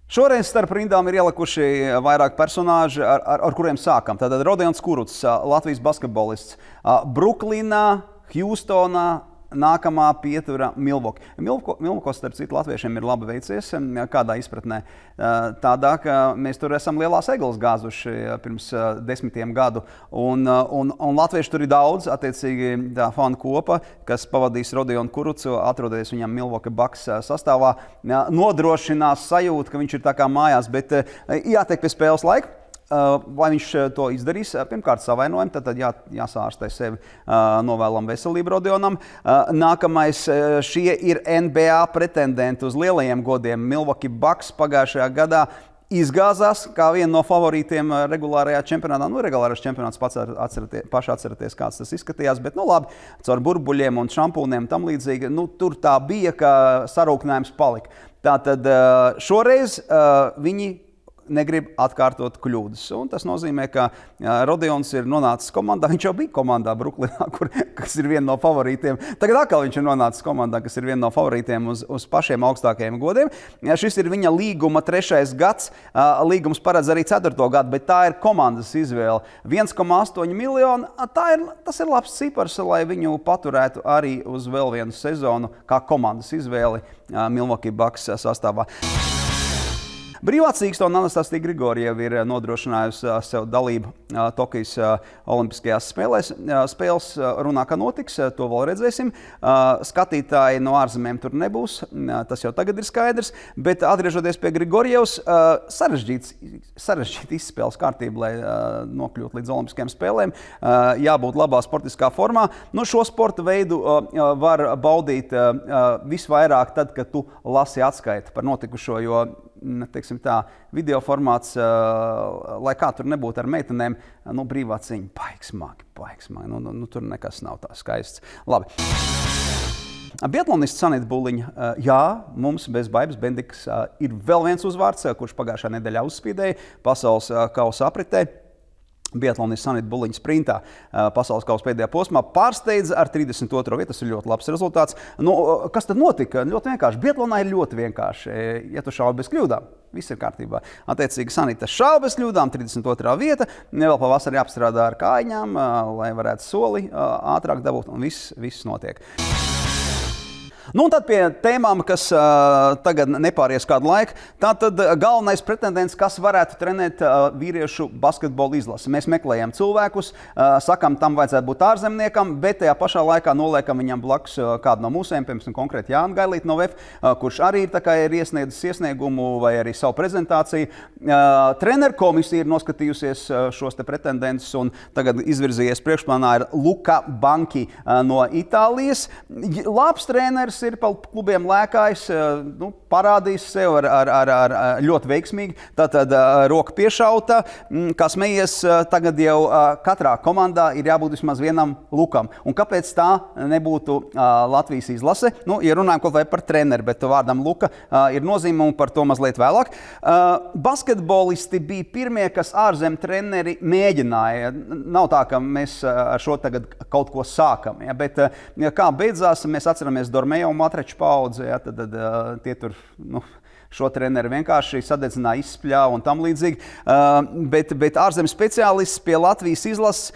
Šoreiz starp rindām ir ielikuši vairāk personāži, ar kuriem sākam. Tātad Rodions Kurucs, Latvijas basketbolists, Bruklinā, Hjūstonā, nākamā pietura Milvoki. Milvokos, starp citu, latviešiem ir labi veicies. Kādā izpratnē? Tādā, ka mēs tur esam lielās egles gāzuši pirms 10 gadu. Un latvieši tur ir daudz, attiecīgi tā fanu kopa, kas pavadīs Rodionu Kurucu, atrodoties viņam Milwaukee Bucks sastāvā, nodrošinās sajūtu, ka viņš ir tā kā mājās, bet jātiek pie spēles laika. Vai viņš to izdarīs? Pirmkārt, savainojumi, tad jāsārstē sevi, novēlam veselību Rodionam. Nākamais, šie ir NBA pretendenti uz lielajiem godiem. Milwaukee Bucks pagājušajā gadā izgāzās kā viena no favorītiem regulārajā čempionātā. Regulārajā čempionāts paši atceraties, kāds tas izskatījās, bet labi, caur burbuļiem un šampūniem tam līdzīgi. Tur tā bija, ka sarūknējums palika. Tātad šoreiz viņi negrib atkārtot kļūdas. Un tas nozīmē, ka Rodions ir nonācis komandā. Viņš jau bija komandā Bruklinā, kas ir viena no favorītiem. Tagad atkal viņš ir nonācis komandā, kas ir viena no favorītiem uz pašiem augstākajiem godiem. Šis ir viņa līguma 3. gads. Līgums paredz arī 4. gadu, bet tā ir komandas izvēle. 1,8 miljoni. Tas ir labs cipars, lai viņu paturētu arī uz vēl vienu sezonu kā komandas izvēli Milwaukee Bucks sastāvā. Brīvā cīkstone Anastasija Grigorjeva ir nodrošinājusi sev dalību Tokijas olimpiskajās spēlēs. Spēles runā, ka notiks, to vēl redzēsim. Skatītāji no ārzemēm tur nebūs, tas jau tagad ir skaidrs, bet atgriežoties pie Grigorjevas, sarežģīta izspēles kārtība, lai nokļūtu līdz olimpiskajām spēlēm, jābūt labā sportiskā formā. Šo sporta veidu var baudīt visvairāk tad, kad tu lasi atskaiti par notikušo, jo teiksim tā, video formāts, lai kā tur nebūtu ar meitenēm, brīvā cīņa, paiksmāki. Tur nekas nav tā skaists. Labi. Biatlonists Sanita Buliņa, jā, mums bez Baibas Bendikas ir vēl viens uzvārds, kurš pagājušā nedēļā uzspīdēja pasaules kausa apritē. Biatlonists Sanita Buliņa sprintā pasaules kausa pēdējā posmā pārsteidza ar 32. vietu. Tas ir ļoti labs rezultāts. Kas tad notika? Ļoti vienkārši. Biatlonā ir ļoti vienkārši. Ja tu šaubi bez kļūdām, viss ir kārtībā. Attiecīgi Sanita šauba bez kļūdām, 32. vieta. Vēl pavasarī apstrādā ar kājiņām, lai varētu soli ātrāk dabūt, un viss notiek. Un tad pie tēmām, kas tagad nepāries kādu laiku. Tātad galvenais pretendents, kas varētu trenēt vīriešu basketbolu izlasi. Mēs meklējam cilvēkus, sakam, tam vajadzētu būt ārzemniekam, bet tajā pašā laikā noliekam viņam blakus kādu no mūsiem, piemēram, konkrēti Jānu Gailīti no VF, kurš arī ir iesniedzis iesniegumu vai arī savu prezentāciju. Treneru komisija ir noskatījusies šos te pretendentus un tagad izvirzījies priekšplānā ir Luka Banki no Itālijas. Labs treneris, ir pa klubiem lēkājs, parādījis sev ar ļoti veiksmīgi. Tātad roka piešauta, kā smejies, tagad jau katrā komandā ir jābūt vismaz vienam Lukam. Un kāpēc tā nebūtu Latvijas izlase? Ja runājam kaut vai par treneri, bet vārdam Luka ir nozīme un par to mazliet vēlāk. Basketbolisti bija pirmie, kas ārzem treneri mēģināja. Nav tā, ka mēs ar šo tagad kaut ko sākam, bet kā beidzās, mēs atceramies Dormejo un Matreču paudzi, tad tie tur, šo treneri vienkārši sadedzināja, izspļāva un tam līdzīgi. Bet ārzem speciālists pie Latvijas izlases,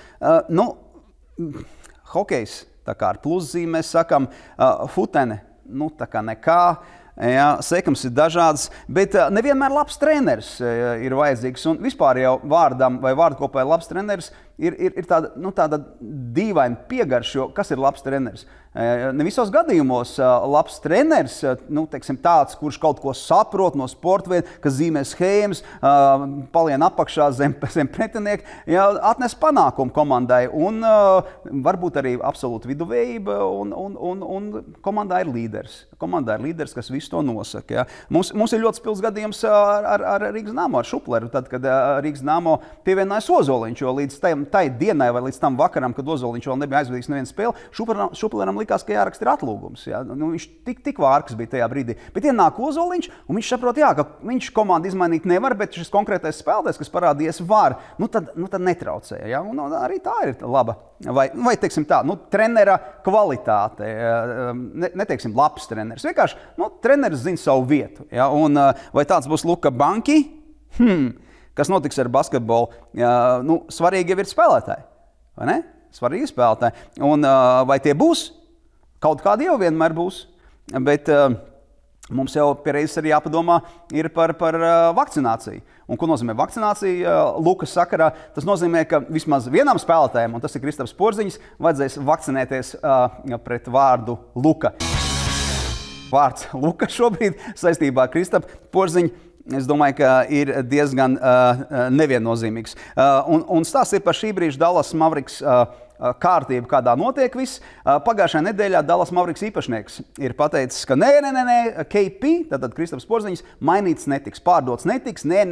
hokejs, tā kā ar pluszīm mēs sakam, futene, tā kā nekā. Jā, sekums ir dažāds, bet nevienmēr labs treneris ir vajadzīgs. Un vispār jau vārdam vai vārdkopai labs treneris ir tāda dīvaina piegarša, jo kas ir labs treneris? Ne visos gadījumos labs treneris, teiksim, tāds, kurš kaut ko saprot no sporta veida, kas zīmē schēmas, palien apakšā zem pretinieka, atnes panākumu komandai un varbūt arī absolūta viduvējība un komandā ir līderis. Komandā ir līderis, kas visu to nosaka. Ja. Mums ir ļoti spilgts gadījums ar Rīgas Dynamo, ar Šupleru, tad, kad Rīgas Dynamo pievienojās Ozoliņš, jo līdz tai dienai vai līdz tam vakaram, kad Ozoliņš vēl nebija aizvadījis nevienu spēli, Šuplēram likās, ka jāraksta ir atlūgums. Ja? Nu, viņš tik vārks bija tajā brīdī. Bet ienāk Ozoliņš, un viņš saprot, jā, ka viņš komandu izmainīt nevar, bet šis konkrētais spēlētājs, kas parādījies, var. Nu tad netraucē. Ja? Un arī tā ir laba. Vai teiksim tā, trenera kvalitāte, neteiksim labs treneris. Vienkārši, treneris zina savu vietu. Ja? Un vai tāds būs Luka Banki? Kas notiks ar basketbolu? Svarīgi jau ir spēlētāji, vai ne? Svarīgi spēlētāji. Un vai tie būs? Kaut kādi jau vienmēr būs. Bet mums jau pierreiz arī jāpadomā ir par vakcināciju. Un ko nozīmē vakcinācija Lukas sakarā? Tas nozīmē, ka vismaz vienam spēlētājiem, un tas ir Kristaps Porziņš, vajadzēs vakcinēties pret vārdu Luka. Vārds Luka šobrīd saistībā ar Kristapu Porziņu, es domāju, ka ir diezgan neviennozīmīgs. Un stāsts ir par šī brīža Dallas Mavericks kārtību, kādā notiek viss. Pagājušajā nedēļā Dallas Mavericks īpašnieks ir pateicis, ka nē, KP, tātad Kristaps Porziņš, mainīts netiks, pārdots netiks, nē.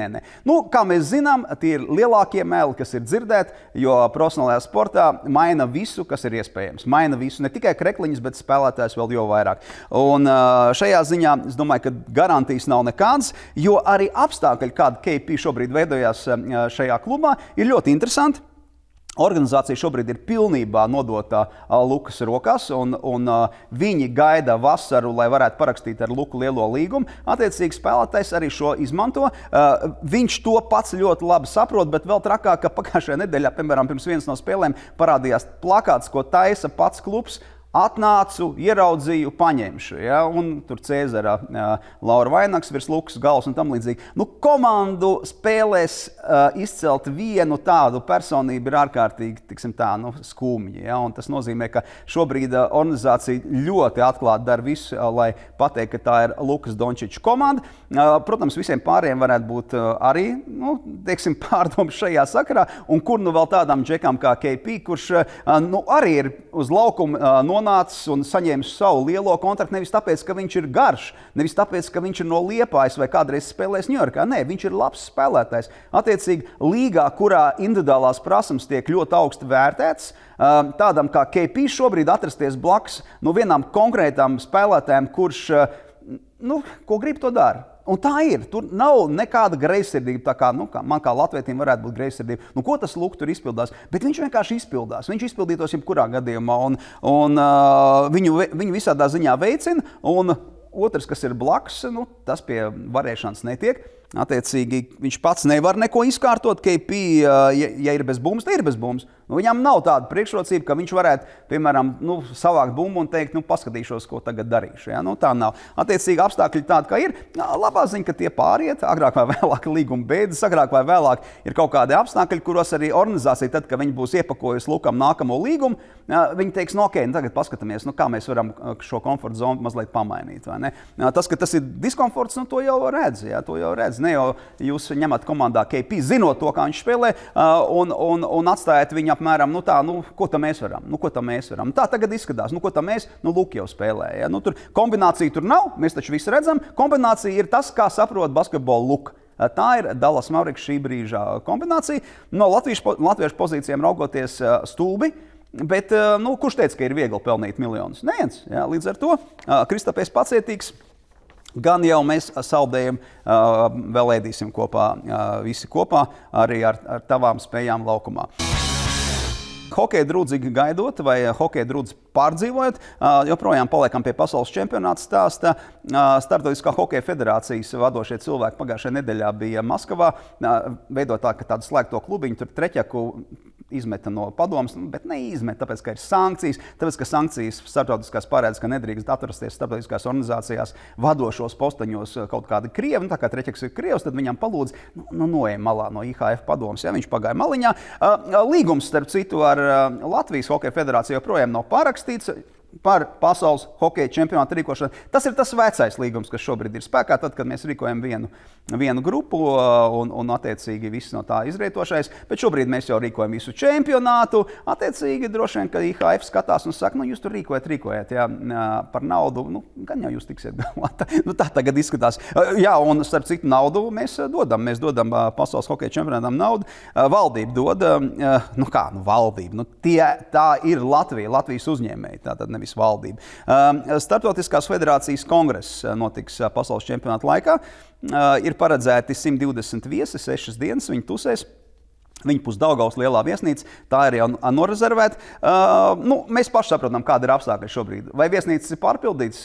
Kā mēs zinām, tie ir lielākie meli, kas ir dzirdēti, jo profesionālajā sportā maina visu, kas ir iespējams. Maina visu, ne tikai krekliņus, bet spēlētājs vēl jau vairāk. Un šajā ziņā es domāju, ka garantijas nav nekādas, jo arī apstākļi, kāda KP šobrīd veidojās šajā klubā, ir ļoti interesanti. Organizācija šobrīd ir pilnībā nodota Lukas rokās, un viņi gaida vasaru, lai varētu parakstīt ar Luku lielo līgumu. Attiecīgi spēlētājs arī šo izmanto. Viņš to pats ļoti labi saprot, bet vēl trakāk, ka pagājušajā nedēļā, piemēram, pirms vienas no spēlēm parādījās plakāts, ko taisa pats klubs. Atnācu, ieraudzīju, paņemšu. Ja? Un tur Cēzara Laura Vainaks virs Lukas galvas un tam līdzīgi. Komandu spēlēs izcelt vienu tādu personību ir ārkārtīgi, tiksim tā, skumji. Ja? Un tas nozīmē, ka šobrīd organizācija ļoti atklāti dara visu, lai pateikt, ka tā ir Lukas Dončiča komanda. Protams, visiem pārējiem varētu būt arī, teiksim, pārdomu šajā sakarā. Un kur vēl tādām džekām kā KP, kurš arī ir uz laukumu nonācis un saņēmis savu lielo kontraktu nevis tāpēc, ka viņš ir garš, nevis tāpēc, ka viņš ir no Liepājas vai kādreiz spēlējis Ņujorkā. Nē, viņš ir labs spēlētājs. Attiecīgi, līgā, kurā individuālās prasmes tiek ļoti augsti vērtētas, tādam kā KP šobrīd atrasties blakus vienam konkrētam spēlētājam, kurš, ko grib to dara. Un tā ir. Tur nav nekāda greizsirdība, tā kā, man kā latvietim varētu būt greizsirdība. Ko tas Luka tur izpildās? Bet viņš vienkārši izpildās. Viņš izpildītos jebkurā gadījumā, un viņu visādā ziņā veicina, un otrs, kas ir blakus, tas pie varēšanas netiek. Attiecīgi, viņš pats nevar neko izkārtot, KP, ja ir bez bumbas, tad ir bez bumbas. Viņam nav tāda priekšrocība, ka viņš varētu, piemēram, savākt bumbu un teikt, paskatīšos, ko tagad darīšu. Ja? Tā nav. Attiecīgi, apstākļi tādi, kā ir. Labā ziņa, ka tie pāriet, agrāk vai vēlāk līguma beidzas, agrāk vai vēlāk ir kaut kādi apstākļi, kuros arī organizācija, tad, kad viņi būs iepakojusi Lukam nākamo līgumu, viņi teiks, ok, tagad paskatāmies, kā mēs varam šo komforta zonu mazliet pamainīt. Vai ne? Tas, ka tas ir diskomforts, to jau redz. Ja? To jau redz. Ne jau jūs ņemat komandā KP, zinot to, kā viņš spēlē, un atstājat viņu apmēram, ko tam mēs varam? Ko tam mēs varam? Tā tagad izskatās, ko tam mēs, Luka jau spēlē. Ja? Tur kombinācija tur nav, mēs taču visi redzam. Kombinācija ir tas, kā saprot basketbolu Luka. Tā ir Dallas Mavericks šī brīža kombinācija. No latviešu pozīcijām raugoties stulbi, bet kurš teica, ka ir viegli pelnīt miljonus? Neviens. Ja? Līdz ar to Kristapēs pacietīgs. Gan jau mēs saldējumu vēl ēdīsim kopā, visi kopā, arī ar tavām spējām laukumā. Hokeja drudzīgi gaidot vai hokeja drudzi pārdzīvojot, joprojām paliekam pie pasaules čempionāta stāsta. Startautiskā hokeja federācijas vadošie cilvēki pagājušajā nedēļā bija Maskavā, veidot tādu slēgto klubiņu, tur Treķaku izmeta no padomas, bet neizmeta, tāpēc, ka ir sankcijas, tāpēc, ka sankcijas starptautiskās paredz, ka nedrīkst atrasties starptautiskās organizācijās vadošos postaņos kaut kādi krievi, tā kā Treķeks ir krievs, tad viņam palūdz, noej malā no IHF padomas, ja viņš pagāja maliņā. Līgums, starp citu, ar Latvijas hokeja federāciju joprojām nav pārakstīts. par pasaules hokeja čempionātu rīkošanu. Tas ir tas vecais līgums, kas šobrīd ir spēkā, tad, kad mēs rīkojam vienu grupu un attiecīgi viss no tā izrietošais. Bet šobrīd mēs jau rīkojam visu čempionātu. Attiecīgi droši vien, ka IHF skatās un saka, jūs tur rīkojat, jā, par naudu. Gan jau jūs tiksiet galā. Tā tagad izskatās. Jā, un starp citu naudu mēs dodam. Mēs dodam pasaules hokeja čempionātam naudu. Valdība dod, valdība. Tā ir Latvijas uzņēmēji. Tātad nevis valdība. Starptautiskās federācijas kongress notiks pasaules čempionāta laikā. Ir paredzēti 120 viesi, 6 dienas, viņi tusēs. Viņa pus Daugavas lielā viesnīca, tā ir jau norezervēta. Mēs paši saprotam, kāda ir apstākļi šobrīd. Vai viesnīcas ir pārpildītas?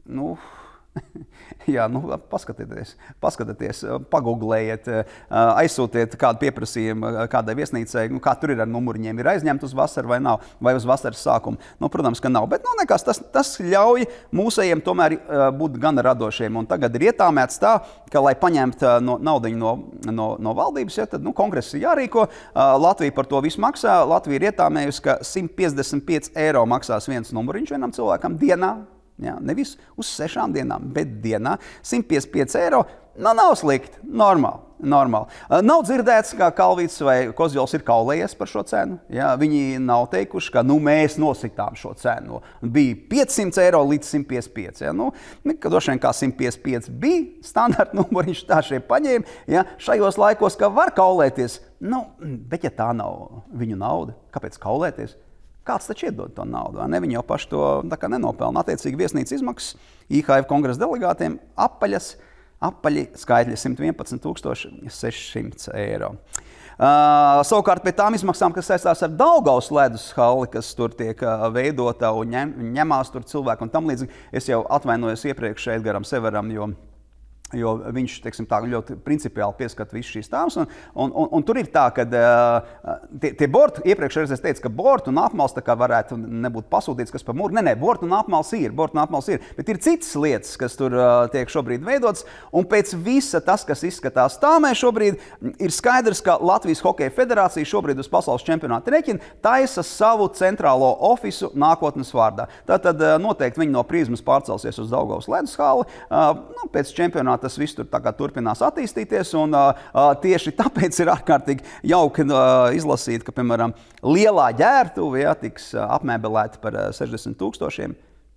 Jā, paskatieties, pagooglējiet, aizsūtiet kādu pieprasījumu kādai viesnīcai, kā tur ir ar numuriņiem, ir aizņemt uz vasaru vai nav, vai uz vasaras sākumu. Protams, ka nav, bet nekas, tas ļauj mūsējiem tomēr būt gan radošiem. Un tagad ir ietāmēts tā, ka, lai paņemt naudiņu no valdības, ja, tad kongress ir jārīko. Latvija par to visu maksā. Latvija ir ietāmējusi, ka 155 eiro maksās viens numuriņš vienam cilvēkam dienā. Jā, nevis uz 6 dienām, bet dienā 155 eiro. Nav slikti, normāli. Nav dzirdēts, ka Kalvīts vai Kozjols ir kaulējies par šo cenu. Jā, viņi nav teikuši, ka mēs nositām šo cenu. Bija 500 eiro līdz 155. Jā, droši vien kā 155 bija standarta numuriņš, tā šie paņēma. Jā, šajos laikos, ka var kaulēties, bet ja tā nav viņu nauda, kāpēc kaulēties? Kāds taču iedod to naudu, vai ne? Viņi jau paši to nenopelna. Attiecīgi viesnīca izmaksas IHF kongresa delegātiem apaļi skaitļi 111 600 eiro. Savukārt pie tām izmaksām, kas saistās ar Daugavas ledus halli, kas tur tiek veidota un ņemās tur cilvēku un tam līdzīgi, es jau atvainojos iepriekš Edgaram Severam, jo viņš, teiksim, tā ļoti principiāli pieskata visu šīs tēmas. Un tur ir tā, ka tie borti, iepriekšējais es teicu, ka bortu un apmals tā kā varētu nebūt pasūtīts, kas pa mūru. Nē, bortu un apmals ir, bet ir citas lietas, kas tur tiek šobrīd veidotas. Un pēc visa tas, kas izskatās tā, mēs šobrīd ir skaidrs, ka Latvijas hokeja federācija šobrīd uz pasaules čempionāta rēķina taisa savu centrālo ofisu nākotnes vārdā. Tātad noteikti viņi no Prizmas pārcelsies uz Daugavas ledus halli. Pēc čempionāta tas viss tur turpinās attīstīties, un tieši tāpēc ir ārkārtīgi jauki izlasīt, ka, piemēram, lielā ģērbtuve tiks apmēbelēta par 60 000.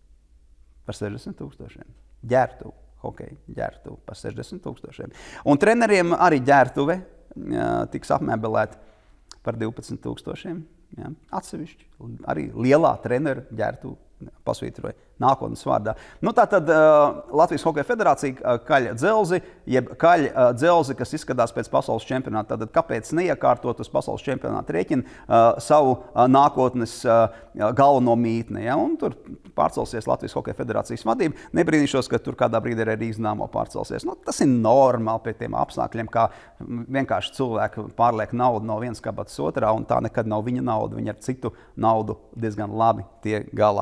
Par 60 000. Ģērbtuve, hokeja ģērbtuve par 60 000. Un treneriem arī ģērbtuve tiks apmēbelēta par 12 000. Ja, atsevišķi. Arī lielā treneru ģērbtuve pasvītroja nākotnes vārdā. Tātad Latvijas hokeja federācija kaļ dzelzi, jeb kaļ dzelzi, kas izskatās pēc pasaules čempionāta. Tātad kāpēc neiekārtot uz pasaules čempionāta rēķina savu nākotnes galveno mītni? Ja? Un tur pārcelsies Latvijas hokeja federācijas vadība. Nebrīnīšos, ka tur kādā brīdī arī Rīgas Dynamo pārcelsies. Tas ir normāli pie tiem apstākļiem, kā vienkārši cilvēki pārliek naudu no vienas kabatas otrā, un tā nekad nav viņa nauda. Viņa ar citu naudu diezgan labi tiek galā.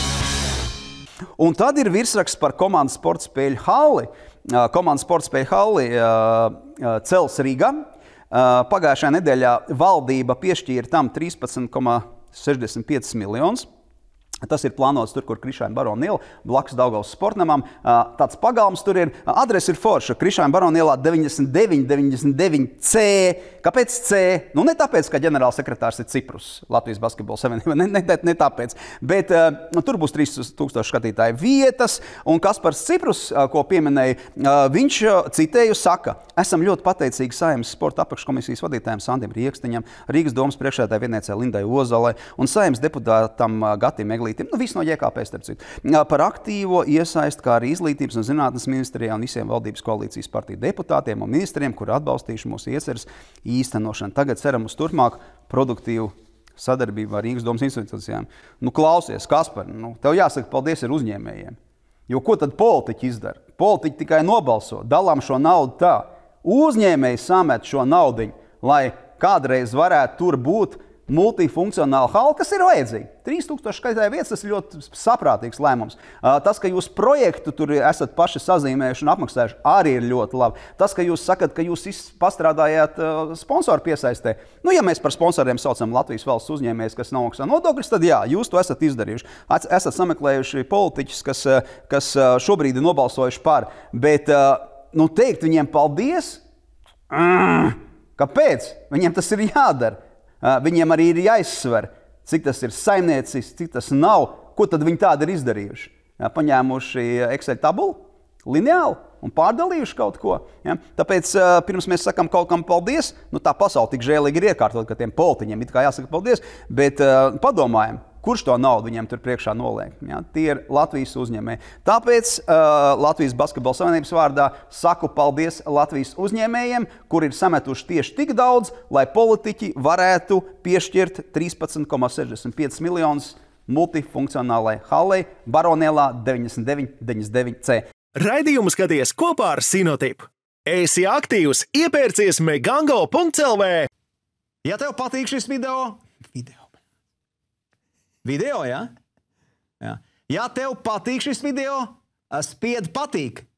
Un tad ir virsraksts par komandas sporta spēļu halli. Komandas sporta spēļu halli cels Rīgā. Pagājušajā nedēļā valdība piešķīra tam 13,65 miljonus. Tas ir plānots tur, kur Krišāņa Barona iela, blakus Daugavas sportnamam. Tāds pagalms tur ir, adrese ir forša, Krišāņa Barona ielā 99C. Kāpēc C? Ne tāpēc, ka ģenerālsekretārs ir Ciprus, Latvijas basketbola savienība, ne tāpēc. Bet tur būs 3000 skatītāju vietas, un Kaspars Ciprus, ko pieminēja, viņš citēju saka, esam ļoti pateicīgi Saeimas sporta apakškomisijas vadītājiem Sandim Riekstiņam, Rīgas domas priekšsēdētāja vietniecei Lindai Ozolai un Saeimas deputātam Gatim Eglītim, viss no JKP starp citu, par aktīvo iesaisti, kā arī izglītības un zinātnes ministrijā un visiem valdības koalīcijas partiju deputātiem un ministriem, kuri atbalstījuši mūsu ieceres īstenošanu. Tagad ceram uz turpmāku produktīvu sadarbību ar Rīgas domas institūcijām. Klausies, Kaspar, tev jāsaka paldies ar uzņēmējiem. Jo ko tad politiķi izdara? Politiķi tikai nobalso, dalām šo naudu tā. Uzņēmēji samet šo naudiņu, lai kādreiz varētu tur būt multifunkcionāla hala, kas ir vajadzīga. 3000 skaitāja vietas, tas ir ļoti saprātīgs lēmums. Tas, ka jūs projektu tur esat paši sazīmējuši un apmaksājuši, arī ir ļoti labi. Tas, ka jūs sakat, ka jūs pastrādājāt sponsoru piesaistē. Nu, ja mēs par sponsoriem saucam Latvijas valsts uzņēmējus, kas nemaksā nodokļus, tad jā, jūs to esat izdarījuši. Esat sameklējuši politiķus, kas šobrīd ir nobalsojuši par. Bet, nu, teikt viņiem paldies, kāpēc? Viņiem tas ir jādara. Viņiem arī ir jāizsver, cik tas ir saimniecisks, cik tas nav, ko tad viņi tādi ir izdarījuši. Paņēmuši Excel tabulu, lineāli un pārdalījuši kaut ko. Ja? Tāpēc, pirms mēs sakam kaut kam paldies, nu tā pasaule tik žēlīgi ir iekārtot, ka tiem politiķiem it kā jāsaka paldies, bet padomājam, kurš to naudu viņiem tur priekšā noliek. Ja? Tie ir Latvijas uzņēmēji. Tāpēc Latvijas Basketbola Savienības vārdā saku paldies Latvijas uzņēmējiem, kuri ir sametuši tieši tik daudz, lai politiķi varētu piešķirt 13,65 miljonus multifunkcionālai halei Baronielā 99C. Raidījumu skaties kopā ar Sinotipu. Esi aktīvs, iepērcies megango.lv. Ja tev patīk šis video, ja? Ja tev patīk šis video, spied patīk.